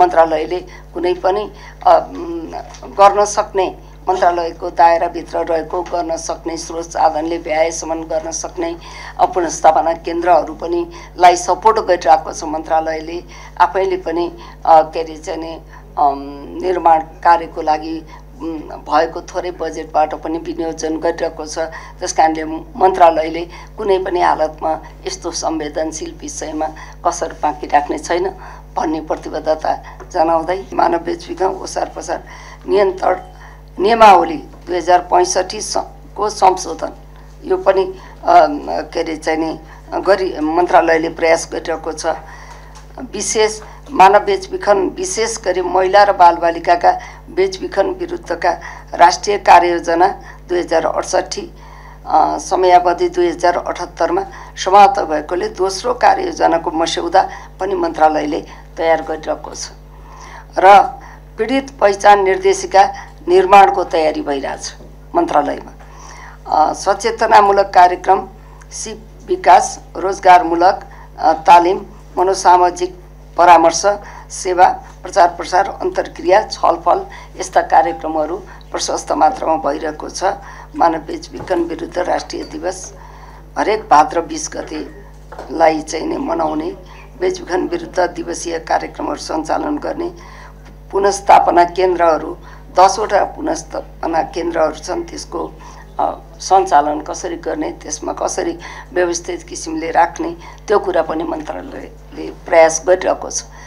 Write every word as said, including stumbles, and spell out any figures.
मन्त्रालयले कुनै पनि गर्न सक्ने मन्त्रालयको दायराभित्र रहेको गर्न सक्ने स्रोत साधनले भ्याएसम्म गर्न सक्ने पुनर्स्थापना केन्द्रहरू पनि लाई सपोर्ट गरिरहेको छ। मन्त्रालयले आफैले पनि के अरे चाहिँ निर्माण कार्यको लागि भएको थोरै बजेटबाट पनि विनियोजन गरिरहेको छ। त्यसकारणले मन्त्रालयले कुनै पनि हालतमा यस्तो संवेदनशील विषयमा कसर बाँकी राख्ने छैन भन्ने प्रतिबद्धता जनाउँदै मानव बेचबिखन ओसार पसार नियन्त्रण नियमावली दुई हजार पैँसठी को संशोधन यो पनि के अरे चाहिँ नि गरी मन्त्रालयले प्रयास गरिरहेको छ। विशेष मानव बेचबिखन विशेष गरी महिला र बालबालिकाका बेचबिखन विरुद्धका राष्ट्रिय कार्ययोजना दुई हजार अडसट्ठी समयावधि दुई हजार अठहत्तरमा समाप्त भएकोले दोस्रो कार्ययोजनाको मस्यौदा पनि मन्त्रालयले तयार गरिरहेको छ र पीडित पहिचान निर्देशिका निर्माणको तयारी भइरहेछ। मन्त्रालयमा सचेतनामूलक कार्यक्रम, सिप विकास, रोजगारमूलक तालिम, मनोसामाजिक परामर्श सेवा, प्रचार प्रसार, अन्तर्क्रिया, छलफल यस्ता कार्यक्रमहरू प्रशस्त मात्रामा भइरहेको छ। मानव बेचबिखन विरुद्ध राष्ट्रिय दिवस हरेक भाद्र बीस गतेलाई चाहिँ नै मनाउने, बेचबिखन विरुद्ध दिवसीय कार्यक्रमहरू सञ्चालन गर्ने, पुनर्स्थापना केन्द्रहरू दसवटा पुनर्स्थापना केन्द्रहरू छन्, त्यसको सञ्चालन कसरी गर्ने, त्यसमा कसरी व्यवस्थित किसिमले राख्ने त्यो कुरा पनि मन्त्रालयले प्रयास गरिरहेको छ।